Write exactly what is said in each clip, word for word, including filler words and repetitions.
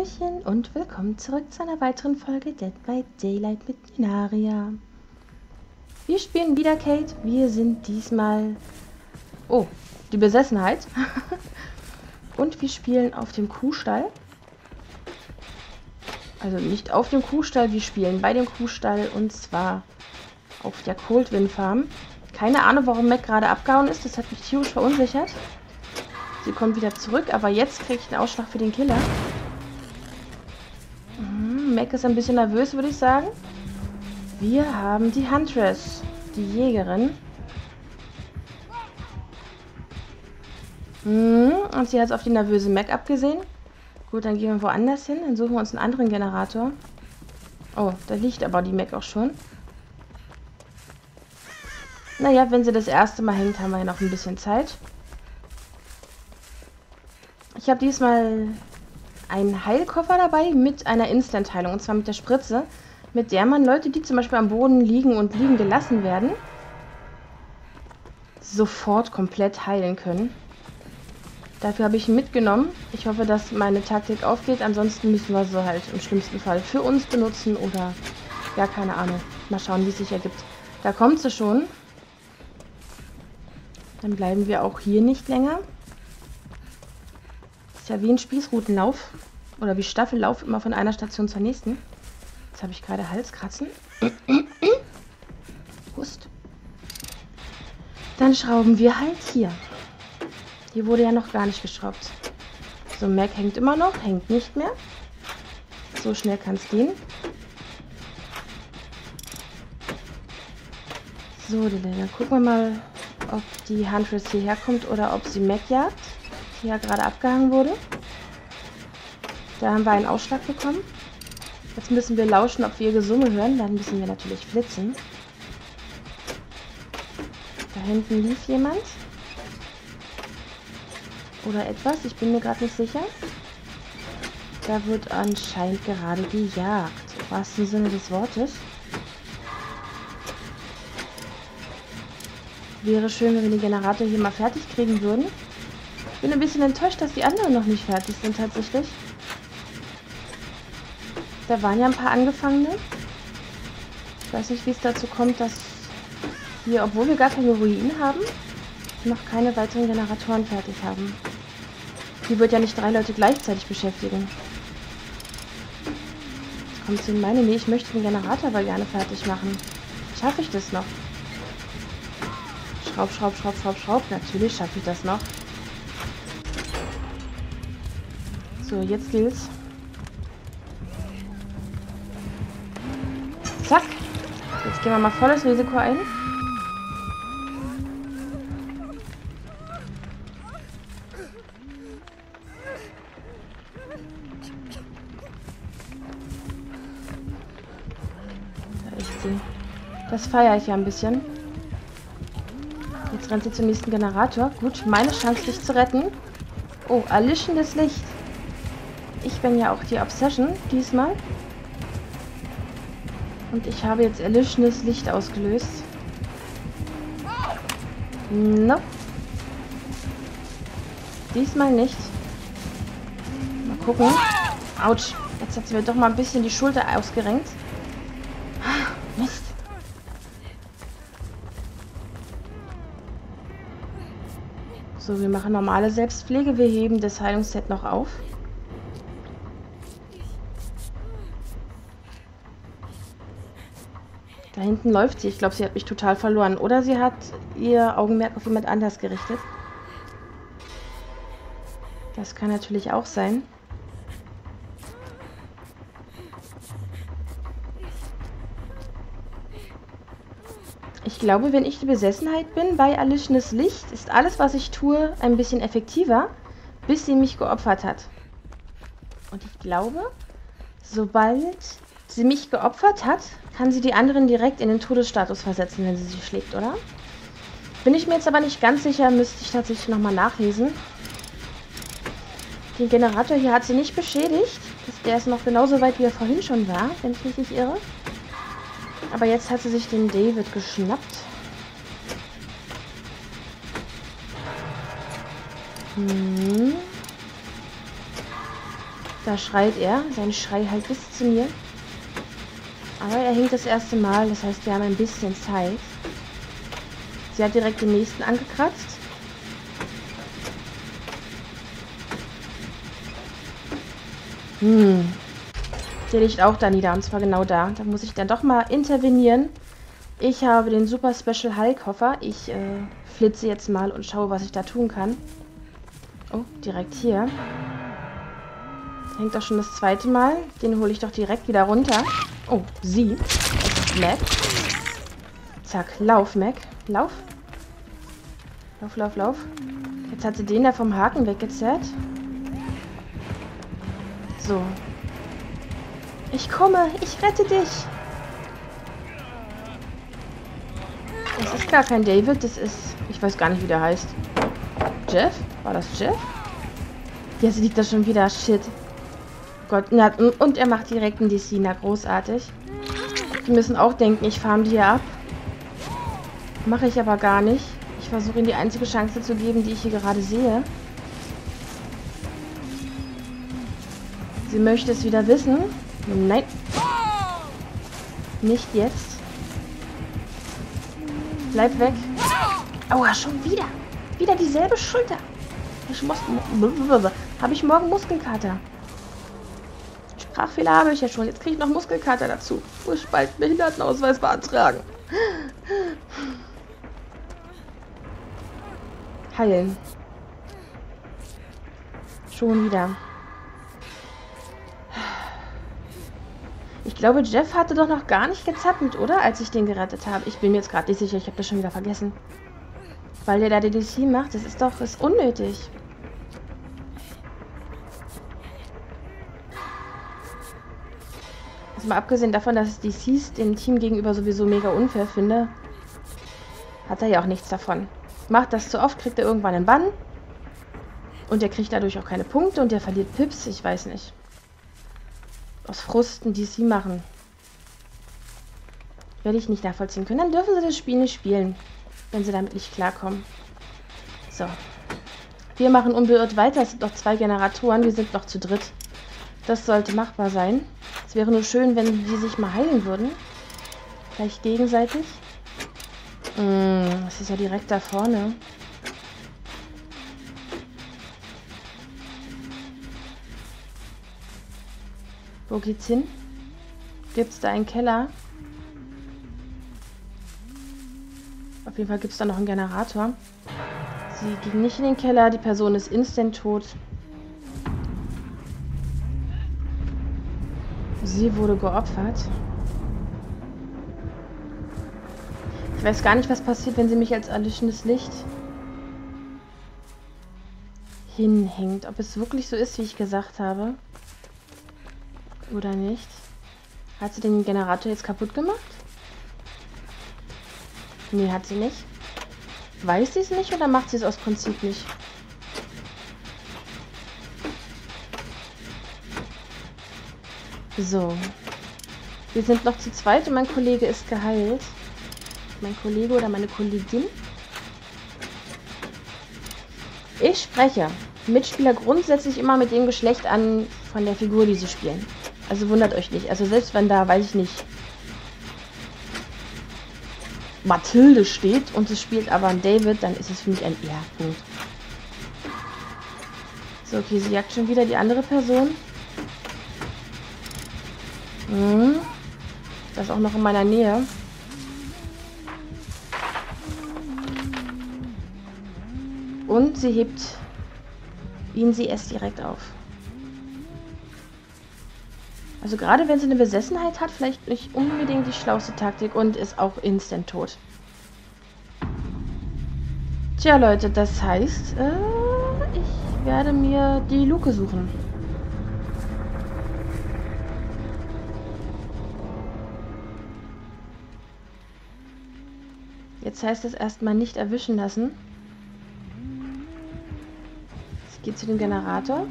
Hallöchen und willkommen zurück zu einer weiteren Folge Dead by Daylight mit Ninaria. Wir spielen wieder Kate. Wir sind diesmal... Oh, die Besessenheit. Und wir spielen auf dem Kuhstall. Also nicht auf dem Kuhstall, wir spielen bei dem Kuhstall und zwar auf der Coldwind Farm. Keine Ahnung, warum Mac gerade abgehauen ist. Das hat mich tierisch verunsichert. Sie kommt wieder zurück, aber jetzt kriege ich einen Ausschlag für den Killer. Mhm, Mac ist ein bisschen nervös, würde ich sagen. Wir haben die Huntress, die Jägerin. Mhm, und sie hat es auf die nervöse Mac abgesehen. Gut, dann gehen wir woanders hin. Dann suchen wir uns einen anderen Generator. Oh, da liegt aber die Mac auch schon. Naja, wenn sie das erste Mal hängt, haben wir ja noch ein bisschen Zeit. Ich habe diesmal einen Heilkoffer dabei mit einer Instant-Heilung. Und zwar mit der Spritze, mit der man Leute, die zum Beispiel am Boden liegen und liegen gelassen werden, sofort komplett heilen können. Dafür habe ich ihn mitgenommen. Ich hoffe, dass meine Taktik aufgeht. Ansonsten müssen wir sie halt im schlimmsten Fall für uns benutzen oder... Ja, keine Ahnung. Mal schauen, wie es sich ergibt. Da kommt sie schon. Dann bleiben wir auch hier nicht länger. Ist ja wie ein Spießrutenlauf. Oder wie Staffellauf, immer von einer Station zur nächsten. Jetzt habe ich gerade Halskratzen. Hust. Dann schrauben wir halt hier. Hier wurde ja noch gar nicht geschraubt. So, Mac hängt immer noch, hängt nicht mehr. So schnell kann es gehen. So, dann gucken wir mal, ob die Huntress hierher kommt oder ob sie Mac jagt, die ja gerade abgehangen wurde. Da haben wir einen Ausschlag bekommen. Jetzt müssen wir lauschen, ob wir ihr Gesumme hören. Dann müssen wir natürlich flitzen. Da hinten lief jemand. Oder etwas, ich bin mir gerade nicht sicher. Da wird anscheinend gerade gejagt. Im wahrsten Sinne des Wortes. Wäre schön, wenn wir den Generator hier mal fertig kriegen würden. Ich bin ein bisschen enttäuscht, dass die anderen noch nicht fertig sind tatsächlich. Da waren ja ein paar Angefangene. Ich weiß nicht, wie es dazu kommt, dass wir, obwohl wir gar keine Ruinen haben, noch keine weiteren Generatoren fertig haben. Die wird ja nicht drei Leute gleichzeitig beschäftigen. Jetzt kommt sie in meine. Nee, ich möchte den Generator aber gerne fertig machen. Schaffe ich das noch? Schraub, schraub, schraub, schraub, schraub. Natürlich schaffe ich das noch. So, jetzt gilt's. Zack. Jetzt gehen wir mal volles Risiko ein. Da ist sie. Das feiere ich ja ein bisschen. Jetzt rennt sie zum nächsten Generator. Gut, meine Chance, dich zu retten. Oh, erlischendes Licht. Ich bin ja auch die Obsession diesmal. Und ich habe jetzt erlischendes Licht ausgelöst. Nope. Diesmal nicht. Mal gucken. Autsch. Jetzt hat sie mir doch mal ein bisschen die Schulter ausgerenkt. Mist. So, wir machen normale Selbstpflege. Wir heben das Heilungsset noch auf. Da hinten läuft sie. Ich glaube, sie hat mich total verloren. Oder sie hat ihr Augenmerk auf jemand anders gerichtet. Das kann natürlich auch sein. Ich glaube, wenn ich die Besessenheit bin bei erlischendes Licht, ist alles, was ich tue, ein bisschen effektiver, bis sie mich geopfert hat. Und ich glaube, sobald sie mich geopfert hat, kann sie die anderen direkt in den Todesstatus versetzen, wenn sie sie schlägt, oder? Bin ich mir jetzt aber nicht ganz sicher, müsste ich tatsächlich nochmal nachlesen. Den Generator hier hat sie nicht beschädigt. Der ist noch genauso weit, wie er vorhin schon war, wenn ich mich nicht irre. Aber jetzt hat sie sich den David geschnappt. Hm. Da schreit er. Sein Schrei halt bis zu mir. Aber er hinkt das erste Mal. Das heißt, wir haben ein bisschen Zeit. Sie hat direkt den nächsten angekratzt. Hm. Der liegt auch da nieder. Und zwar genau da. Da muss ich dann doch mal intervenieren. Ich habe den Super Special Heilkoffer. Ich äh, flitze jetzt mal und schaue, was ich da tun kann. Oh, direkt hier. Hängt doch schon das zweite Mal. Den hole ich doch direkt wieder runter. Oh, sie. Das ist Mac. Zack, lauf, Mac. Lauf. Lauf, lauf, lauf. Jetzt hat sie den da vom Haken weggezerrt. So. Ich komme. Ich rette dich. Das ist gar kein David. Das ist... Ich weiß gar nicht, wie der heißt. Jeff? War das Jeff? Jetzt liegt da schon wieder. Shit. Gott. Na, und er macht direkt einen D C. Na, großartig. Die müssen auch denken, ich farm die hier ab. Mache ich aber gar nicht. Ich versuche ihnen die einzige Chance zu geben, die ich hier gerade sehe. Sie möchte es wieder wissen. Nein. Nicht jetzt. Bleib weg. Aua, schon wieder. Wieder dieselbe Schulter. Ich muss... Habe ich morgen Muskelkater? Sprachfehler habe ich ja schon. Jetzt kriege ich noch Muskelkater dazu. Muss bald Behindertenausweis beantragen. Heilen. Schon wieder. Ich glaube, Jeff hatte doch noch gar nicht gezappelt, oder? Als ich den gerettet habe. Ich bin mir jetzt gerade nicht sicher. Ich habe das schon wieder vergessen. Weil der da die D C macht. Das ist doch ist unnötig. Also mal abgesehen davon, dass ich D Cs dem Team gegenüber sowieso mega unfair finde, hat er ja auch nichts davon. Macht das zu oft, kriegt er irgendwann einen Bann. Und er kriegt dadurch auch keine Punkte und er verliert Pips. Ich weiß nicht. Aus Frusten D C machen. Werde ich nicht nachvollziehen können. Dann dürfen sie das Spiel nicht spielen. Wenn sie damit nicht klarkommen. So. Wir machen unbeirrt weiter. Es sind noch zwei Generatoren. Wir sind noch zu dritt. Das sollte machbar sein. Es wäre nur schön, wenn die sich mal heilen würden. Vielleicht gegenseitig. Das ist ja direkt da vorne. Wo geht's hin? Gibt's da einen Keller? Auf jeden Fall gibt's da noch einen Generator. Sie ging nicht in den Keller. Die Person ist instant tot. Sie wurde geopfert. Ich weiß gar nicht, was passiert, wenn sie mich als erlischendes Licht hinhängt. Ob es wirklich so ist, wie ich gesagt habe. Oder nicht. Hat sie den Generator jetzt kaputt gemacht? Nee, hat sie nicht. Weiß sie es nicht oder macht sie es aus Prinzip nicht? So. Wir sind noch zu zweit und mein Kollege ist geheilt. Mein Kollege oder meine Kollegin. Ich spreche Mitspieler grundsätzlich immer mit dem Geschlecht an von der Figur, die sie spielen. Also wundert euch nicht. Also selbst wenn da, weiß ich nicht, Mathilde steht und es spielt aber ein David, dann ist es für mich ein Ja-Punkt. So, okay, sie jagt schon wieder die andere Person. Hm. Das ist auch noch in meiner Nähe. Und sie hebt ihn sie erst direkt auf. Also gerade wenn sie eine Besessenheit hat, vielleicht nicht unbedingt die schlauste Taktik und ist auch instant tot. Tja Leute, das heißt, äh, ich werde mir die Luke suchen. Jetzt heißt es erstmal nicht erwischen lassen. Ich gehe zu dem Generator.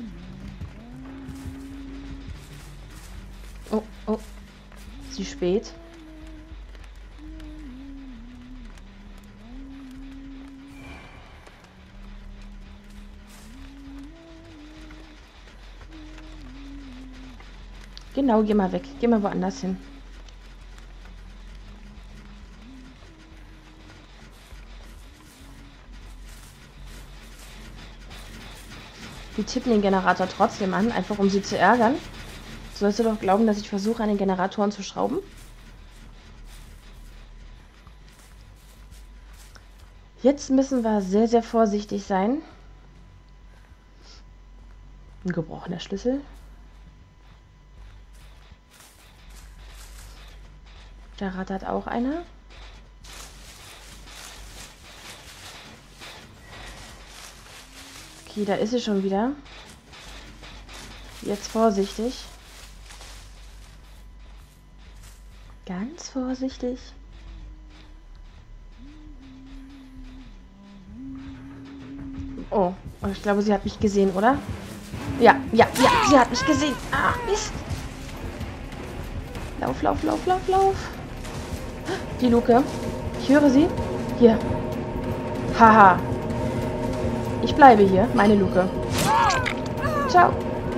Oh, oh. Zu spät. Genau, geh mal weg. Geh mal woanders hin. Die tippen den Generator trotzdem an, einfach um sie zu ärgern. Sollst du doch glauben, dass ich versuche, an den Generatoren zu schrauben? Jetzt müssen wir sehr, sehr vorsichtig sein. Ein gebrochener Schlüssel. Da rattert auch einer. Okay, da ist sie schon wieder. Jetzt vorsichtig. Ganz vorsichtig. Oh, ich glaube, sie hat mich gesehen, oder? Ja, ja, ja, sie hat mich gesehen. Ah, Mist. Lauf, lauf, lauf, lauf, lauf. Die Luke. Ich höre sie. Hier. Haha. Ich bleibe hier. Meine Luke. Ciao.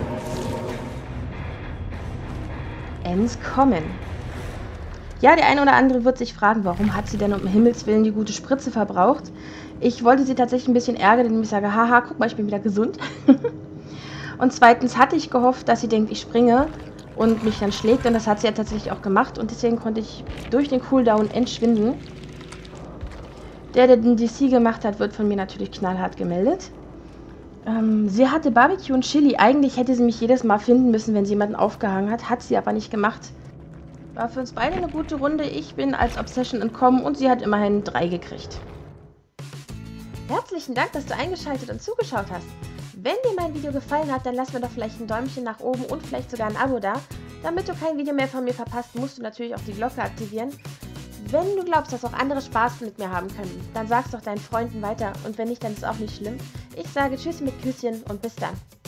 Ends kommen. Ja, der eine oder andere wird sich fragen, warum hat sie denn um Himmels Willen die gute Spritze verbraucht? Ich wollte sie tatsächlich ein bisschen ärgern, indem ich sage, haha, guck mal, ich bin wieder gesund. Und zweitens hatte ich gehofft, dass sie denkt, ich springe und mich dann schlägt. Und das hat sie ja tatsächlich auch gemacht. Und deswegen konnte ich durch den Cooldown entschwinden. Der, der den D C gemacht hat, wird von mir natürlich knallhart gemeldet. Ähm, sie hatte Barbecue und Chili. Eigentlich hätte sie mich jedes Mal finden müssen, wenn sie jemanden aufgehangen hat. Hat sie aber nicht gemacht. War für uns beide eine gute Runde. Ich bin als Obsession entkommen und sie hat immerhin drei gekriegt. Herzlichen Dank, dass du eingeschaltet und zugeschaut hast. Wenn dir mein Video gefallen hat, dann lass mir doch vielleicht ein Däumchen nach oben und vielleicht sogar ein Abo da. Damit du kein Video mehr von mir verpasst, musst du natürlich auch die Glocke aktivieren. Wenn du glaubst, dass auch andere Spaß mit mir haben können, dann sag's doch deinen Freunden weiter. Und wenn nicht, dann ist auch nicht schlimm. Ich sage Tschüss mit Küsschen und bis dann.